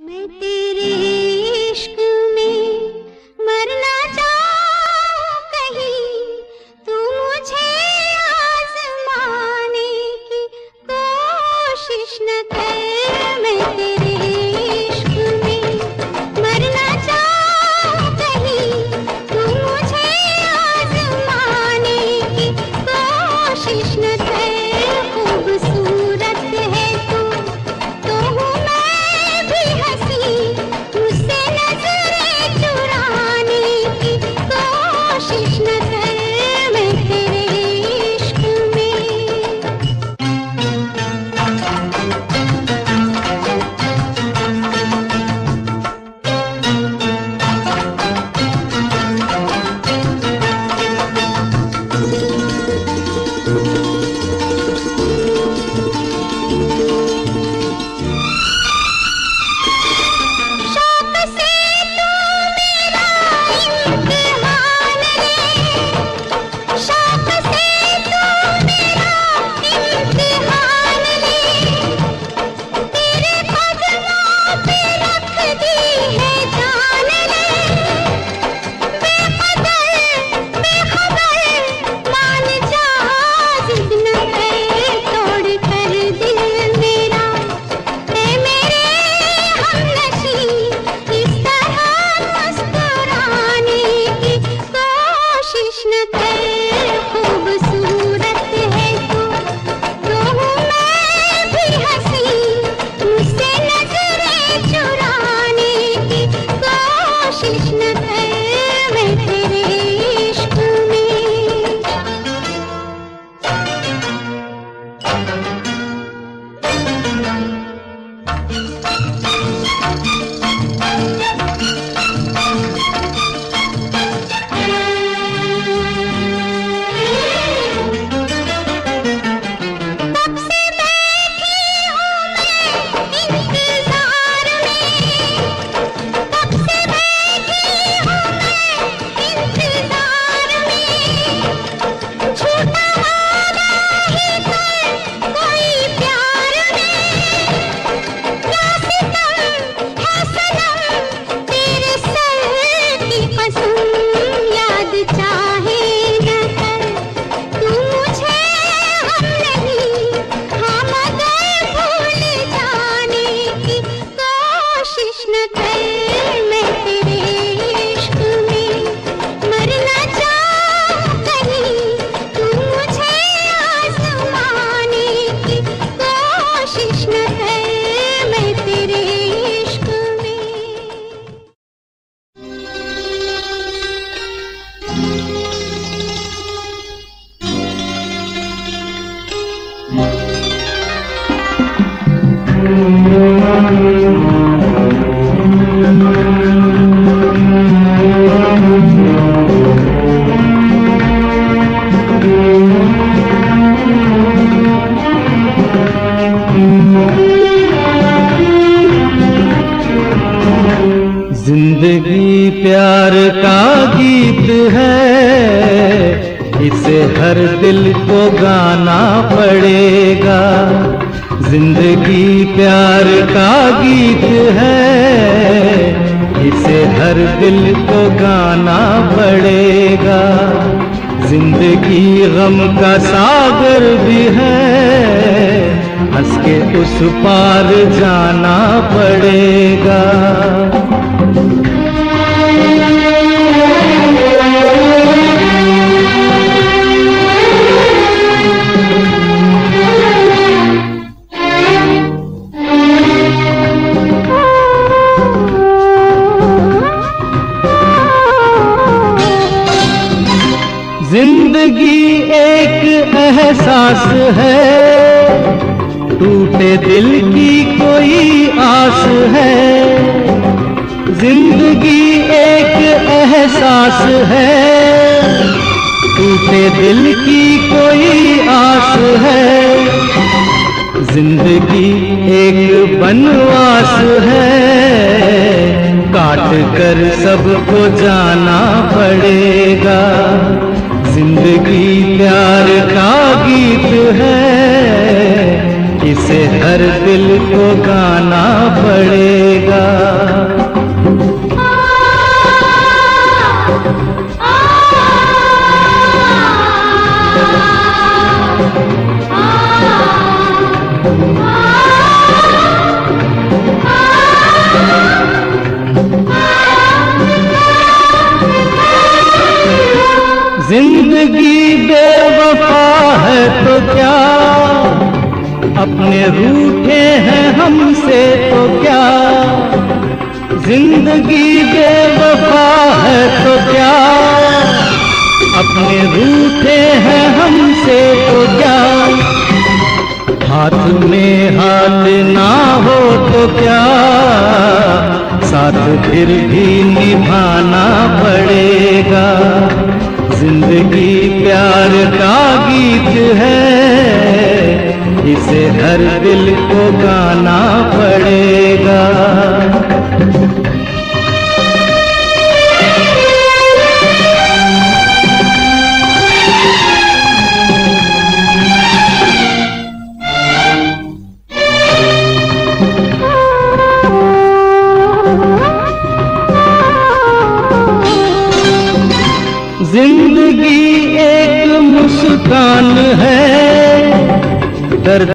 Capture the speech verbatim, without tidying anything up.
मैं तेरे इश्क में मरना चाहूं कहीं, तू मुझे आज़माने की कोशिश न कर। मैं तेरे इश्क में मरना चाहूं कहीं, तू मुझे आज़माने की कोशिश न कर। खूबसूरत है तू तो हूँ मैं भी हंसी, मुझसे नजरें चुराने की कोशिश न कर। मैं तेरे इश्क शौक से तू मेरा इम्तिहान ले, शौक से तू मेरा इम्तिहान ले। तेरे कदमों पे रख दी है जान ले, बेकदर बेखबर मान जा, जिद न कर तोड़ कर दिल मेरा। ऐ मेरे हमनशी इस तरह मुस्कुराने की कोशिश न कर। खूबसूरत है तू तो हूँ मैं भी हंसी, मुझसे नजरें चुराने की कोशिश न कर। मैं तेरे इश्क तब से बैठी हूँ मैं इंतजार में, तब से बैठी हूँ मैं इंतजार में। झूठा वादा ही कर कोई प्यार में, क्या सितम है सनम तेरे सर की कसम। याद चाहे न कर तू मुझे, हम नहीं हाँ मगर भूल जाने की कोशिश न कर। मैं तेरे इश्क में मरना चाहूं कहीं, तू मुझे आज़माने की कोशिश न कर। मैं तेरे इश्क में जिंदगी प्यार का गीत है, इसे हर दिल को गाना पड़ेगा। जिंदगी प्यार का गीत है, इसे हर दिल को गाना पड़ेगा। जिंदगी गम का सागर भी है, हंस के उस पार जाना पड़ेगा। जिंदगी एक एहसास है, टूटे दिल की कोई आस है। जिंदगी एक एहसास है, टूटे दिल की कोई आस है। जिंदगी एक बनवास है, काट कर सबको जाना पड़ेगा। जिंदगी प्यार का गीत है, इस इसे हर दिल को गाना पड़ेगा। जिंदगी बेवफा है तो क्या, अपने रूठे हैं हमसे तो क्या। जिंदगी बेवफा है तो क्या, अपने रूठे हैं हमसे तो क्या। हाथ में हाथ ना हो तो क्या, साथ फिर भी निभाना पड़ेगा। जिंदगी प्यार का गीत है, इसे हर दिल को गाना पड़ेगा। जिंदगी एक मुस्कान है, दर्द